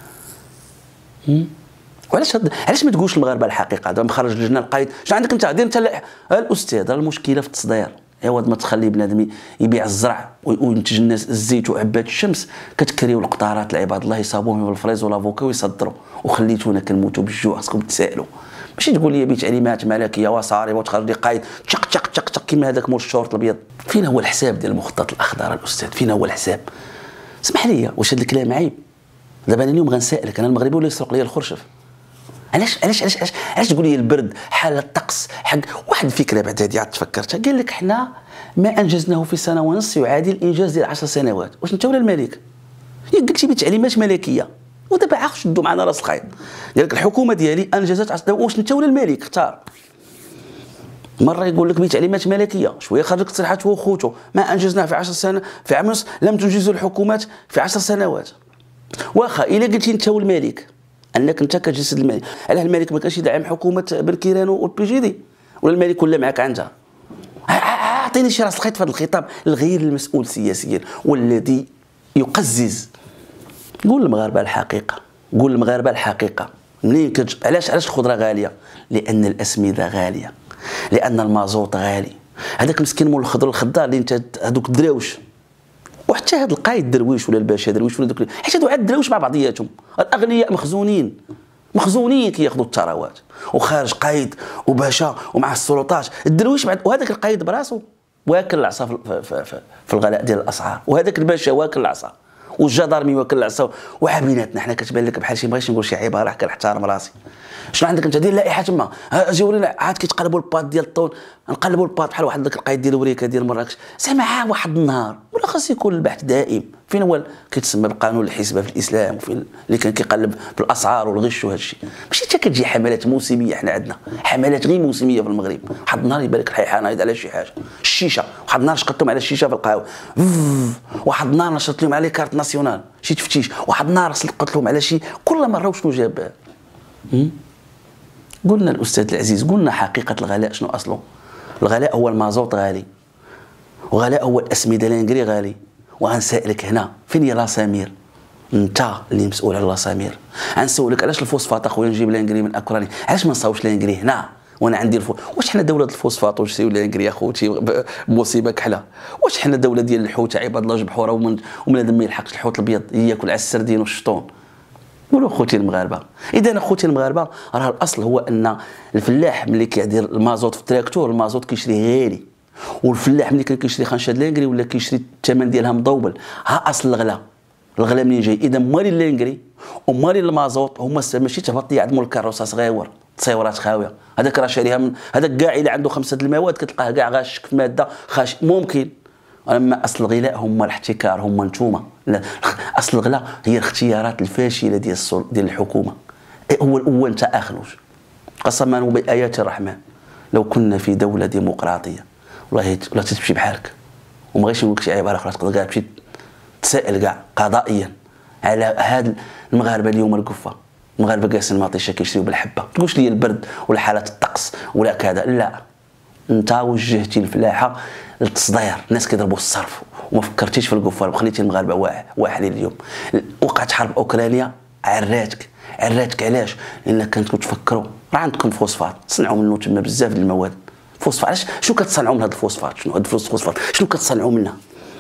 علاش ما تقولش المغاربه الحقيقه؟ دابا مخرج لجنه القايد، اش عندك انت؟ دير انت الاستاذ. المشكله في التصدير. ايوا ما تخلي بنادم يبيع الزرع وينتج الناس الزيت وعباد الشمس، كتكريو القطارات العباد الله يصابوهم بالفريز والافوكا ويصدروا، وخليتونا كنموتوا بالجوع. خاصكم تسائلوا، ماشي تقول لي بتعليمات ملكيه وصارمه وتخرج لي قايد تشق تشق تشق تشق كيما هذاك مول الشورت الابيض. فين هو الحساب ديال المخطط الاخضر الاستاذ؟ فين هو الحساب؟ اسمح لي، واش هذا الكلام عيب؟ دابا انا اليوم غنسالك، انا المغربي ولا يسرق لي الخرشف؟ علاش تقول لي البرد حاله الطقس حق واحد الفكره بعد هذه عاد تفكرتها. قال لك حنا ما انجزناه في سنه ونص يعادل الانجاز ديال 10 سنوات. واش انت ولا الملك؟ قلتي بتعليمات ملكيه ودابا عا شدوا معنا راس الخيط. قال لك الحكومه ديالي انجزت واش انت ولا الملك؟ اختار. مره يقول لك بتعليمات ملكيه، شويه خرج لك تصريحات هو وخوته ما انجزناه في 10 سنوات، في عام ونص لم تنجزوا الحكومات في 10 سنوات. واخا الا قلتي انت والملك انك انت كجسد الملك، علاه الملك ما كانش يدعم حكومه بن كيران والبي جي دي؟ ولا الملك ولا معك انت؟ اعطيني شي راس الخيط في هذا الخطاب الغير المسؤول سياسيا والذي يقزز. قول للمغاربه الحقيقه، قول للمغاربه الحقيقه. منين علاش الخضره غاليه؟ لان الاسمده غاليه، لان المازوط غالي. هذاك مسكين مول الخضر الخضار اللي انت هذوك الدراوش، وحتى هذا القايد درويش ولا الباشا درويش ولا دوك، حيت هادو عاد دراوش مع بعضياتهم. الاغنياء مخزونين كياخذوا الثروات، وخارج قايد وباشا ومع السلطات الدرويش بعد. وهذاك القايد براسو واكل العصا في الغلاء ديال الاسعار، وهذاك الباشا واكل العصا، والجدارمي واكل العصا. وعبيناتنا حنا كتبان لك بحال شي مابغيتش نقول شي عباره كنحترم راسي. شنو عندك انت؟ دير لائحه تما، اجي ورينا عاد كيتقلبوا الباط ديال الطون، نقلبوا الباط بحال واحد ذاك القايد ديال وريكا ديال مراكش. زعما عا واحد النهار ولا خاص يكون البحث دائم. فين هو كيتسمى بقانون الحسبه في الاسلام، وفين اللي كان كيقلب في الاسعار والغش وهذا الشيء. ماشي حتى كتجي حملات موسميه. حنا عندنا حملات غير موسميه في المغرب. واحد النهار يبان لك الحيحان نايض على شي حاجه، الشيشه، واحد النهار شقطتهم على الشيشه في القهوه، واحد النهار نشرت لهم على كارت ناسيونال شي تفتيش، واحد النهار سلقت لهم على شي. كل مره وشنو جاب؟ قلنا الاستاذ العزيز، قلنا حقيقه الغلاء شنو اصله. الغلاء هو المازوت غالي، وغلاء هو الاسمده الانجري غالي. وغنسائلك هنا، فين هي لاسامير؟ انت اللي مسؤول على لاسامير. غنسولك علاش الفوسفات اخويا نجيب الانجري من اوكرانيا؟ علاش ما نصاوبش الانجري هنا وانا عندي واش حنا دوله الفوسفات ونشريو الانجري اخوتي بمصيبه كحله؟ واش حنا دوله ديال الحوت عباد الله جبحوره ومنادم ما يلحقش الحوت الابيض ياكل على السردين والشطون؟ قولوا خوتي المغاربه. اذا اخوتي المغاربه راه الاصل هو ان الفلاح ملي كيدير المازوت في التراكتور، المازوت كيشريه غالي، والفلاح ملي كان كيشري خنشاد لانجري ولا كيشري الثمن ديالها مضوبل. ها اصل الغلا منين جاي؟ اذا مالي لانجري ومالي المازوت هما ماشي تهبط عند مول الكاروسه صغيور تصيورات خاويه. هذاك راه شاريها من هذاك كاع اللي عنده 5 المواد كتلقاه كاع غاشك في ماده ممكن. اما اصل الغلاء هما الاحتكار، هما نتوما. اصل الغلاء هي الاختيارات الفاشله ديال الحكومه. هو انت اخنوش قسما وبايات الرحمن لو كنا في دوله ديمقراطيه والله لا تمشي بحالك. وما غيش نقول لك شي عباره اخرى، تقدر كاع تمشي تسائل كاع قضائيا على هاد المغاربه اليوم القفه. المغاربه جالسين ماطيشه كيشريو بالحبه. تقولش لي البرد ولا حاله الطقس ولا كذا، لا. انت وجهتي الفلاحه للتصدير، الناس كيضربوا الصرف وما فكرتيش في القفه، وخليتي المغاربه واحدين. اليوم وقعت حرب اوكرانيا عراتك علاش؟ لان كنتو تفكروا راه عندكم فوسفات، صنعوا منه تما بزاف ديال المواد، فوسفات. علاش شنو كتصنعوا من هذا الفوسفات؟ شنو هذا الفوسفات شنو كتصنعوا منه؟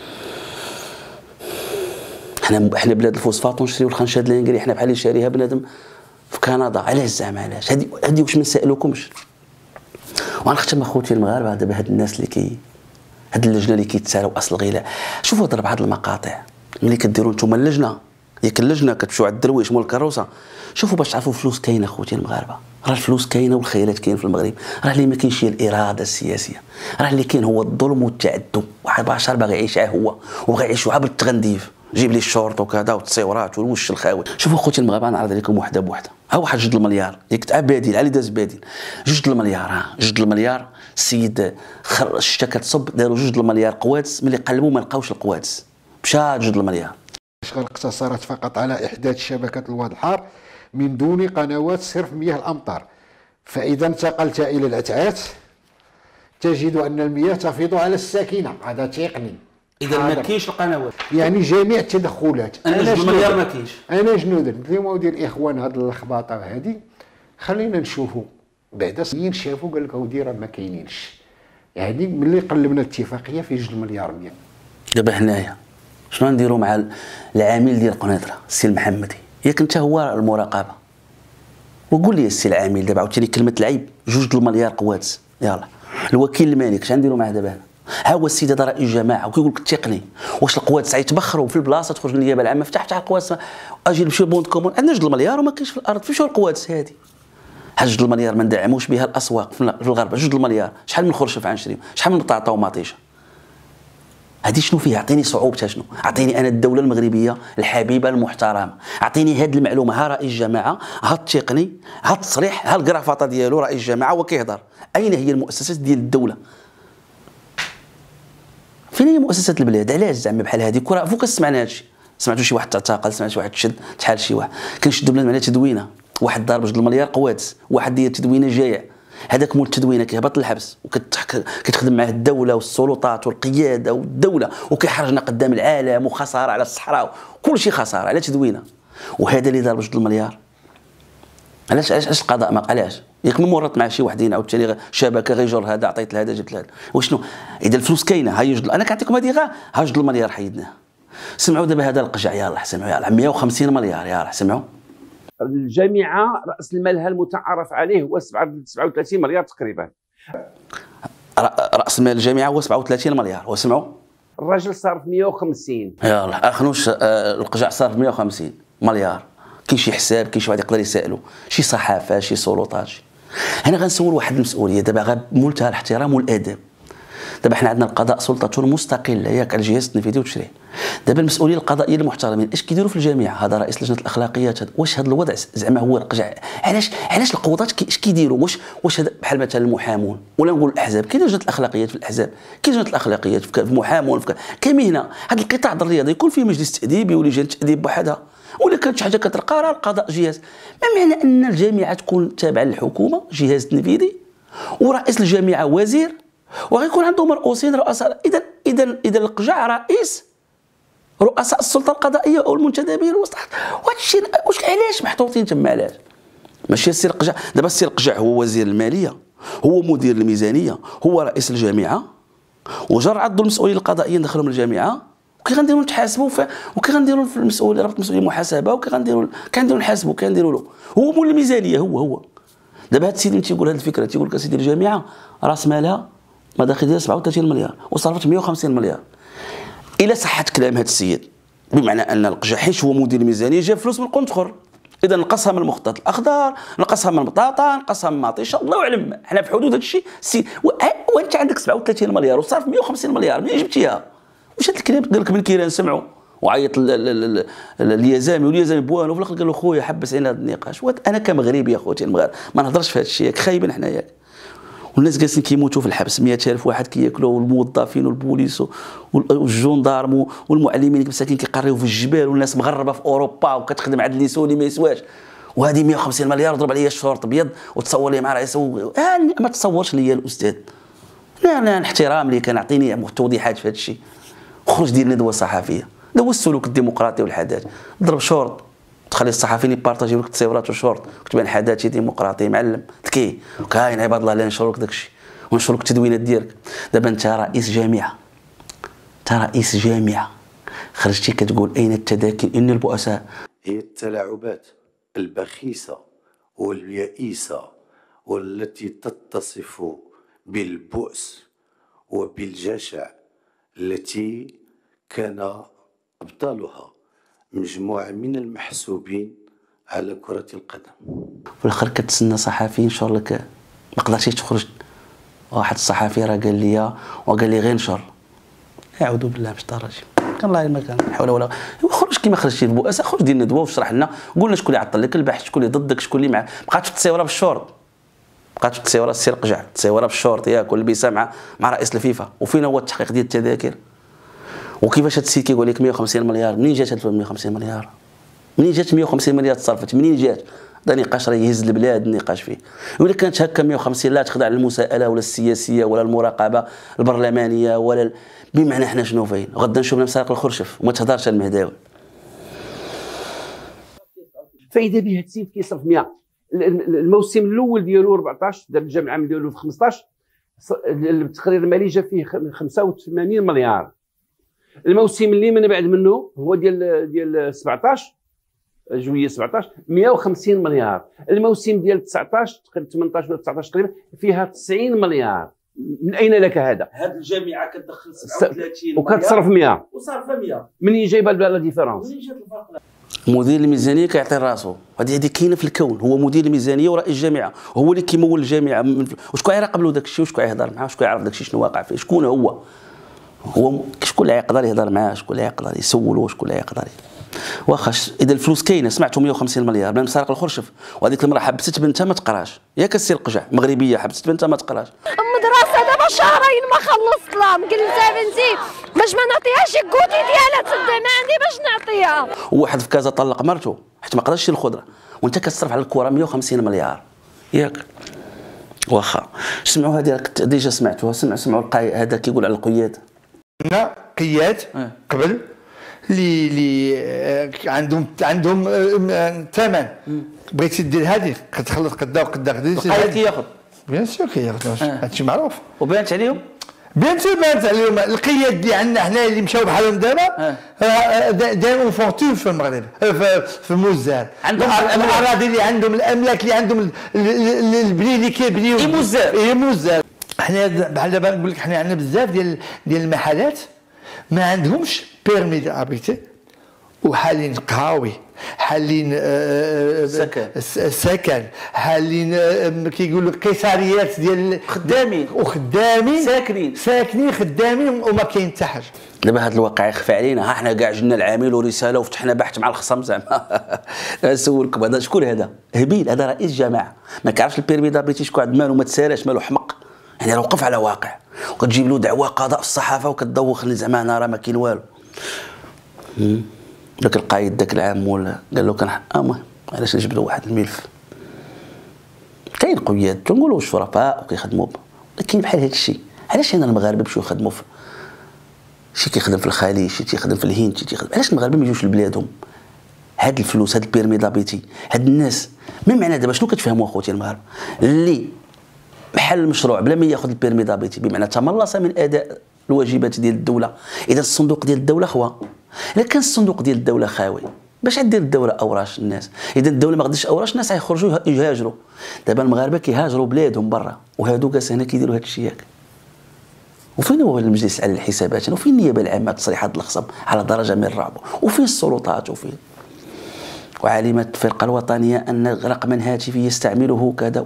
حنا بلاد الفوسفات ونشريو الخنشاد الانجلي، حنا بحال اللي شاريها بنادم في كندا. علاش زعما علاش؟ هذه واش ما نسالوكمش؟ وغنختم اخوتي المغاربه دابا هاد الناس اللي هاد اللجنه اللي كيتسالوا اصل الغلاء. شوفوا ضرب هاد المقاطع ملي كديروا نتوما اللجنه، ياك اللجنه كتمشيو عند الدرويش مول الكروسه، شوفوا باش تعرفوا الفلوس كاينه اخوتي المغاربه. راه الفلوس كاينه والخيالات كاين في المغرب. راه اللي ما كاينش هي الاراده السياسيه، راه اللي كاين هو الظلم والتعدي. واحد بشر باغي يعيش هو وبغى يعيشوها بالتغنديف، جيب لي الشورت وكذا والتصويرات والوش الخاوي. شوفوا اخوتي المغاربه نعرض عليكم وحده بوحده. ها واحد 2 المليار ياك تاع بادين علي داز بادين 2 المليار. ها 2 المليار السيد الشتا كتصب داروا 2 المليار قوادس، ملي قلبوا ما لقاوش القوادس مشى 2 المليار. اقتصرت فقط على إحداث شبكة الواد الحار من دون قنوات صرف مياه الأمطار، فإذا انتقلت إلى الأتعات تجد أن المياه تفيض على الساكنة. هذا تقني. إذا ما كاينش القنوات، يعني جميع التدخلات. أنا 2 المليار ما كاينش. أنا شنو درت؟ اليوم ودير الإخوان هاد اللخبطة هادي خلينا نشوفوا بعدا سنين شافوا قال لك اودي راه ما كاينينش. يعني ملي قلبنا الاتفاقية في 2 مليار 100. دابا حنايا شنو نديروا مع العامل ديال القنيطره السي المحمدي؟ ياك انت هو المراقبه. وقول لي السي العامل دابا عاوتاني كلمه العيب 2 المليار قوادس. يلا الوكيل المالك اش غنديروا معاه دابا؟ ها هو السيد هذا رئيس الجماعه وكيقول لك التقني. واش القوادس غيتبخروا في البلاصه تخرج النيابه العامه فتح القوادس؟ اجي نمشيو بوند كومون عندنا 2 المليار وما كاينش في الارض. فين شو القوادس هذه؟ 2 المليار ما ندعموش بها الاسواق في الغرب. 2 المليار شحال من خرشف غنشريو؟ شحال من بطاطا ومطيشه؟ هذه شنو فيها؟ اعطيني صعوبتها شنو؟ اعطيني انا الدوله المغربيه الحبيبه المحترمه، اعطيني هذه المعلومه. ها رئيس الجماعه، ها التقني، ها التصريح، ها الكرافطه ديالو رئيس الجماعه وكيهضر. اين هي المؤسسات ديال الدوله؟ فين هي مؤسسات البلاد؟ علاش زعما بحال هذه كره فوق سمعنا هادشي؟ سمعتوا شي واحد تعتقل، سمعت شي واحد تشد تحال شي واحد. كنشدوا بلاد معناتها تدوينه، واحد ضارب 2 المليار قوادس، واحد داير تدوينه جايع. هذاك مول التدوينه كيهبط للحبس وكتخدم معاه الدوله والسلطات والقياده والدوله وكيحرجنا قدام العالم وخساره على الصحراء وكل شيء خساره على تدوينه. وهذا اللي ضرب 2 المليار. علاش القضاء ما علاش؟ ياك مورط مع شي وحدين عاوتاني شبكه غير جر هذا عطيت لهذا جبت لهذا. وشنو؟ اذا الفلوس كاينه ها انا كنعطيكم هذه غا ها 2 المليار حيدناها. سمعوا دابا هذا القجع يلاه سمعوا يلاه 150 مليار يلاه سمعوا. الجامعه راس مالها المتعارف عليه هو 37 مليار تقريبا. راس مال الجامعه هو 37 مليار وسمعوا. الراجل صارف 150. يلاه اخنوش القجع صارف 150 مليار. كاين شي حساب، كاين شي واحد يقدر يسالو، شي صحافه، شي سلطات. هنا غنسول واحد المسؤوليه دابا بمنتهى الاحترام والادب. دابا حنا عندنا القضاء سلطه مستقله ياك على الجهاز التنفيذي والتشريعي. دابا المسؤولين القضائيين المحترمين اش كيديروا في الجامعه؟ هذا رئيس لجنه الاخلاقيات هذا. واش هذا الوضع زعما هو القجع؟ علاش القوضات اش كيديروا؟ واش هذا بحال مثلا المحامون ولا نقول الاحزاب؟ كاين لجنه الاخلاقيات في الاحزاب، كاين لجنه الاخلاقيات في المحامون كمهنه. هذا القطاع الرياضي يكون فيه مجلس تاديبي ولجان تاديب بوحدها. ولا كانت شي حاجه كترقى راه القضاء جهاز. ما معنى ان الجامعه تكون تابعه للحكومه جهاز تنفيذي ورئيس الجامعه وزير وغيكون عنده مرؤوسين رؤساء؟ اذا القجع رئيس رؤساء السلطه القضائيه او المنتدبين والمصلحات. وهادشي واش علاش محطوطين تما؟ علاش ماشي السي القجع؟ دابا السي القجع هو وزير الماليه، هو مدير الميزانيه، هو رئيس الجامعه، وجر عضو المسؤولين القضائيين دخلهم الجامعه. وكي غنديروا نتحاسبوا وكي غنديروا في المسؤول رابط المسؤولين المحاسبه وكي غنديروا نحاسبوا كي غنديروا له هو مول الميزانيه. هو دابا هذا السيد اللي تيقول هذه الفكره تيقول لك اسيدي الجامعه راس مالها مداخل ديال 37 مليار وصرفت 150 مليار. الى صحت كلام هذا السيد بمعنى ان القجع حيت هو مدير الميزانيه جاب فلوس من القنطخر، اذا نقصها من المخطط الاخضر، نقصها من البطاطا، نقصها من المطيشه، الله اعلم حنا في حدود هذا الشيء. وانت عندك 37 مليار وصرف 150 مليار منين جبتيها؟ واش هذا الكلام قال لك من كيران سمعوا وعيط اليزامي واليزامي بوانو في الاخر قال له خويا حبس علينا هذا النقاش. انا كمغربي يا خوتي المغاربه ما نهضرش في هذا الشيء، خايبين حنا ياك. والناس جالسين كيموتوا في الحبس 100,000 واحد كياكلوا، والموظفين والبوليس والجندارم والمعلمين مساكين كيقريو في الجبال، والناس مغربه في اوروبا وكتخدم عند اللي سولي ما يسواش. وهذه 150 مليار ضرب عليا الشرط ابيض وتصور لي مع رئيس ما تصورش ليا الاستاذ. لا احترام لي كنعطيني توضيحات في هذا الشيء. خرج دير ندوه صحفيه، دوا السلوك الديمقراطي والحداثه، ضرب شورت تخلي الصحفيين يبارطاجيو لك التصويرات والشورت، كتبان حداثي ديمقراطي معلم ذكي كاين عباد الله لا ينشروا لك داك الشيء. ونشر لك التدوينات ديالك. دابا انت رئيس جامعه خرجتي كتقول اين التذاكر ان البؤساء. هي التلاعبات البخيسه واليائسه والتي تتصف بالبؤس وبالجشع التي كان ابطالها مجموعه من المحسوبين على كرة القدم. في الاخر كتسنى صحفي ينشر لك، ما قدرتيش تخرج. واحد الصحفي راه قال لي غير نشر. اعوذ بالله من الشيطان الرجيم. كان الله ما كان حول ولا خرج كيما خرجتي البؤساء، خرج دير ندوه وشرح لنا، قول لنا شكون اللي عطل لك البحث، شكون اللي ضدك، شكون اللي معاه. بقات في التصويره بالشورت، بقات في التصويره السير قجع، التصويره بالشورت ياك واللبسه مع رئيس الفيفا. وفين هو التحقيق ديال التذاكر؟ وكيفاش هاد السيد كيقول لك 150 مليار؟ منين جات هاد 150 مليار؟ منين جات 150 مليار تصرفت؟ منين جات؟ هذا نقاش راه يهز البلاد النقاش فيه. وإلا كانت هكا 150 لا تخضع للمساءله ولا السياسيه ولا المراقبه البرلمانيه ولا بمعنى حنا شنو فاين؟ غدا نشوف مسارق الخرشف وما تهضرش على المهداوي. فاذا به السيد كيصرف 100. الموسم الاول ديالو 14 دار الجامعه العام ديالو في 15 التقرير المالي جا فيه 85 مليار. الموسم اللي من بعد منه هو ديال 17 جوية 17 150 مليار. الموسم ديال 19 تقريبا 18 ولا 19 تقريبا فيها 90 مليار. من اين لك هذا؟ هذه الجامعه كتدخل 37 وكتصرف 100 وصرفه 100. منين جايبه لا ديفيرونس؟ منين جات الفرق؟ مدير الميزانيه كيعطي راسو، هذه كاينه في الكون. هو مدير الميزانيه ورئيس الجامعه، هو اللي كيمول الجامعه. وشكون يراقب له داك الشيء وشكون يهضر معاه وشكون يعرف داك الشيء شنو واقع فيه؟ شكون هو شكون اللي يقدر يهضر معاه، شكون اللي يقدر يسولو، شكون اللي يقدر واخا اذا الفلوس كاينه. سمعتوا 150 مليار من مسارق الخرشف، وهذيك المراه حبست بنتها ما تقراش، ياك السير قجع مغربيه حبست بنتها ما تقراش. المدرسه دابا شهرين ما خلصت لها، قلتها بنتي باش ما نعطيهاش الكوتي ديالها تسد، ما عندي باش نعطيها. وواحد في كازا طلق مرته حيت ما قدرش يشري الخضره، وانت كتصرف على الكره 150 مليار ياك. واخا سمعوا هذه ديجا سمعتوها، سمعوا هذا كيقول على القياد. عندنا قياد قبل اللي عندهم ثمن. بغيتي دير هذه كتخلص قدا وقدا القياد كياخذ بيان سور كياخذ، هادشي معروف وبانت عليهم. بيان سور بانت عليهم. القياد اللي عندنا حنا اللي مشاو بحالهم دابا دايرين فونتور في المغرب في موزار. عندهم الاراضي اللي عندهم، الاملاك اللي عندهم، البني اللي كيبنيو موزار. حنا بحال دابا نقول لك حنا عندنا بزاف ديال المحلات ما عندهمش بيرمي دابيتي وحالين قهاوي، حالين سكن، حالين كيقولوا قيصريات ديال خدامين ساكنين خدامين وما كاين حتى حاجه. دابا هذا الواقع يخفى علينا. ها حنا كاع جبنا العامل ورساله وفتحنا بحث مع الخصم زعما. نسولكم هذا شكون؟ هذا هبيل، هذا رئيس جماعه ما كيعرفش البيرمي دابيتي شكون عند مالو ما تسالاش، مالو حمق يعني. راه وقف على واقع وكتجيب له دعوه قضاء في الصحافه وكتدوخني زعما انا راه ما كاين والو. داك القايد داك العام ولا قال له كان المهم علاش نجبدوا واحد الملف. كاين قياد تنقولوا شرفاء وكيخدموا، ولكن بحال هذا الشيء علاش هنا المغاربه مشاو يخدموا في شي كيخدم في الخليج، شي تيخدم في الهند، شي تيخدم. علاش المغاربه ما يجوش لبلادهم؟ هاد الفلوس، هاد البيرمي دابيتي، هاد الناس ما معنى دابا شنو كتفهموا اخوتي المغاربه اللي بحال المشروع بلا ما ياخذ البيرمي دابيتي بمعنى تملص من اداء الواجبات ديال الدوله. اذا الصندوق ديال الدوله خوا، الا كان الصندوق ديال الدوله خاوي باش غدير الدوله اوراش الناس؟ اذا الدوله ما غاديش اوراش الناس غيخرجوا يهاجروا. دابا المغاربه كيهاجروا بلادهم برا، وهادو كاس هنا كيديروا هاد الشيء ياك. وفين هو المجلس على الحسابات؟ وفين النيابه العامه تصريحات الخصم على درجه من الرعب؟ وفين السلطات؟ وفين؟ وعلمت الفرقه الوطنيه ان رقما هاتفي يستعمله كذا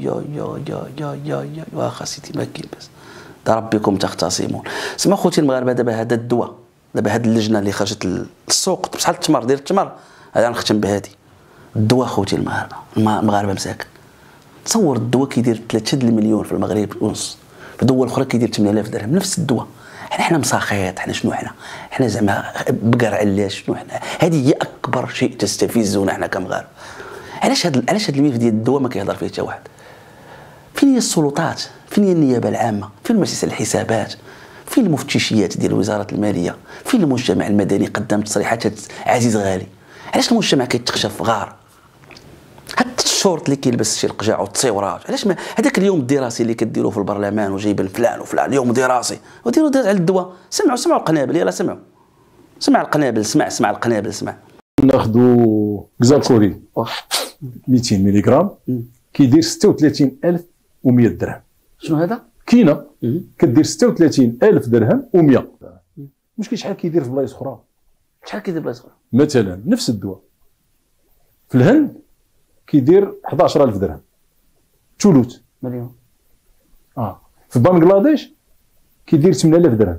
يا واخا سيدي ما كاين بس ربكم تختصمون. سما خوتي المغاربه دابا هذا الدواء، دابا هذه اللجنه اللي خرجت للسوق بشحال التمر ديال التمر، هذا نختم بهذه الدواء خوتي المغاربه مساكن. تصور الدواء كيدير 3 المليون في المغرب ونص، في دول اخرى كيدير 8000 درهم نفس الدواء. حنا مساخيط، حنا شنو حنا زعما بقر علاش شنو حنا؟ هذه هي اكبر شيء تستفزنا حنا كمغاربه. علاش هذا الملف ديال الدواء ما كيهضر فيه حتى واحد؟ فين هي السلطات؟ فين هي النيابه العامه؟ فين مجلس الحسابات؟ فين المفتشيات ديال وزاره الماليه؟ فين المجتمع المدني قدام تصريحات عزيز غالي؟ علاش المجتمع كيتخشى في غار؟ حتى الشورت اللي كيلبس شي القجاع والتصويرات، علاش ما هذاك اليوم الدراسي اللي كديروه في البرلمان وجايبين فلان وفلان اليوم دراسي وديروا على الدواء. سمعوا القنابل، يلا سمع القنابل، اسمع القنابل، اسمع. ناخذوا كزالكوري 200 ملغ كيدير 36100 درهم. شنو هذا؟ كاينه كدير 36000 درهم و100. المشكل شحال كيدير في بلايص اخرى؟ شحال كيدير بلايص اخرى؟ مثلا نفس الدواء في الهند كيدير 11000 درهم ثلث مليون. في بنغلاديش كيدير 8000 درهم.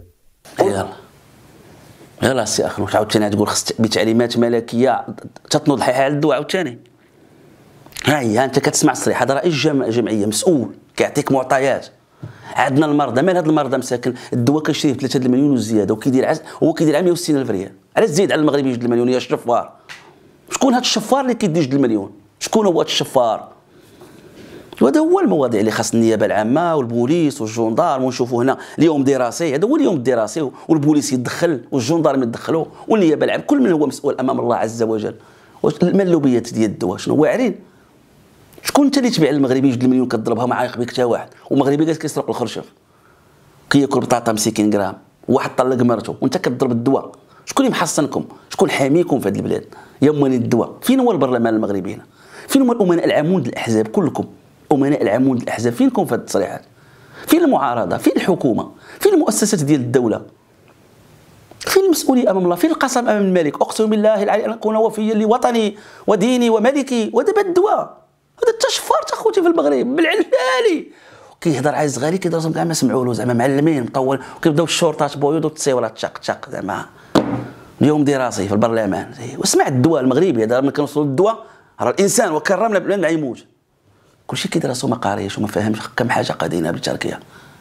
يلا سي اخ، واش عاوتاني تقول خص بتعليمات ملكيه تتنوض الحياه على الدواء عاوتاني؟ ها انت كتسمع الصريح، هذا رئيس جمعيه مسؤول كيعطيك معطيات. عندنا المرضى، مال هاد المرضى مساكن الدواء كنشريه ب 3 المليون وزياده وكيدير هو كيدير 160000 ريال، علاش تزيد على المغربي 2 المليون يا الشفار؟ شكون هاد الشفار اللي كيدير 2 المليون؟ شكون هو هاد الشفار؟ وهذا هو المواضيع اللي خاص النيابه العامه والبوليس والجندار ونشوفوا هنا اليوم دراسي، هذا هو اليوم الدراسي، والبوليس يتدخل والجندار يتدخلوا والنيابه العامه، كل من هو مسؤول امام الله عز وجل. واش المندوبيات ديال الدواء شنو واعرين؟ شكون انت اللي تبيع المغربي 2 المليون كضربها ما عايق بك حتى واحد، ومغربي جالس كيسرق الخرشف كياكل بطاطا مسكين غرام، وواحد طلق مرته وانت كتضرب الدواء. شكون اللي محصنكم؟ شكون حاميكم في هذه البلاد؟ يا امناء الدواء، فين هو البرلمان المغربي هنا؟ فين هما الامناء العمود الاحزاب كلكم؟ امناء العمود الاحزاب فينكم في هذه التصريحات؟ فين المعارضه؟ فين الحكومه؟ فين المؤسسات ديال الدوله؟ فين المسؤوليه امام الله؟ فين القسم امام الملك؟ اقسم بالله العلي ان اكون وفيا لوطني وديني وملكي. ودابا الدواء هذا التشفار اخوتي في المغرب بالعلالي كيهضر عايز غالي كيدرسهم كاع ما سمعوا له، زعما معلمين مطول، وكيبداو الشرطات بويض والتصويرات تشق زعما اليوم دراسي في البرلمان. واسمع الدواء المغربي هذا ملي كنوصلوا للدواء راه الانسان وكرمنا بلا ما يموت. كلشي كيدرسوا ما قاريش وما فاهمش كم حاجه قادينها بالتركيه.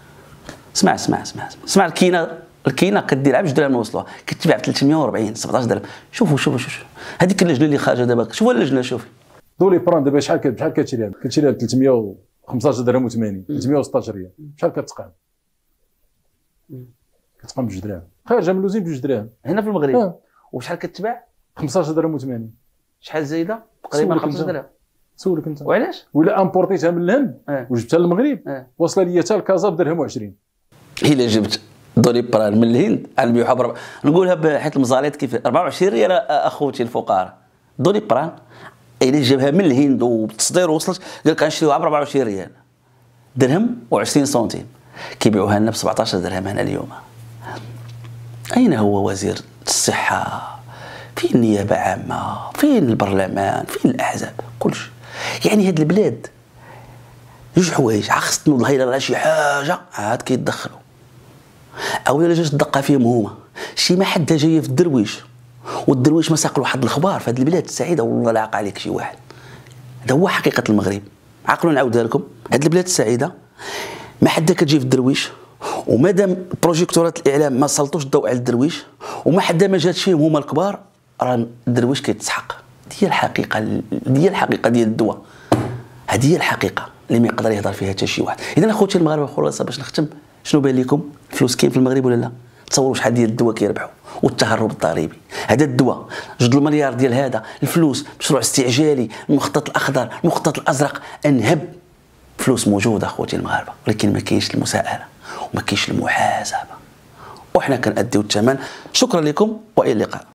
اسمع الكينه كدير عام 2 درهم نوصلوها كتباع ب 340 17 درهم. شوفوا هذيك اللجنه اللي خارجه دابا، شوفوا اللجنه شوفي دولي بران دابا شحال كتشريها؟ كتشريها ب 315 درهم و80 316 ريال. شحال كتقام؟ كتقام 2 دراهم، خارجه من اللوزين ب 2 دراهم هنا في المغرب. وشحال كتباع؟ 15 درهم و80. شحال زايده؟ تقريبا 15 درهم. سولك انت وعلاش؟ ولا امبورتيتها من الهند وجبتها للمغرب واصله ليا حتى لكازا بدرهم و20. الا جبت دولي بران من الهند نبيعوها نقولها حيت المزاليط كيف 24 ريال اخوتي الفقراء. دولي بران الا جابها من الهند وبالتصدير وصلت قال لك غنشريوها ب 24 ريال درهم و20 سنتيم، كيبيعوها لنا ب 17 درهم هنا اليوم. اين هو وزير الصحه؟ فين النيابه عامه؟ فين البرلمان؟ فين الاحزاب؟ كلشي. يعني هاد البلاد جوج حوايج، خاص تنوض لها الا شي حاجه عاد كيتدخلوا، او الا جات الدقه فيهم هما شي ما حدا جايه في الدرويش والدرويش ما ساق له واحد الاخبار في هاد البلاد السعيده والله لا عاق عليك شي واحد. هذا هو حقيقه المغرب. عقلوا نعاودها لكم، هاد البلاد السعيده ما حدا كتجي في الدرويش، ومادام بروجيكتورات الاعلام ما سلطوش الضوء على الدرويش وما حدا ما جاتش فيهم هما الكبار، راه الدرويش كيتسحق. هي الحقيقه ديال الدواء، هذه هي الحقيقه اللي ما يقدر يهضر فيها حتى شي واحد. اذا اخوتي المغاربه خلاص باش نختم، شنو بان لكم؟ الفلوس كاين في المغرب ولا لا؟ تصوروا شحال ديال الدواء كيربحوا والتهرب الضريبي. هذا الدواء 2 المليار ديال هذا الفلوس، مشروع استعجالي، المخطط الاخضر، المخطط الازرق، انهب فلوس موجوده اخوتي المغاربه، ولكن ما كاينش المساءله وما كاينش المحاسبه، وحنا كنأديو الثمن. شكرا لكم والى اللقاء.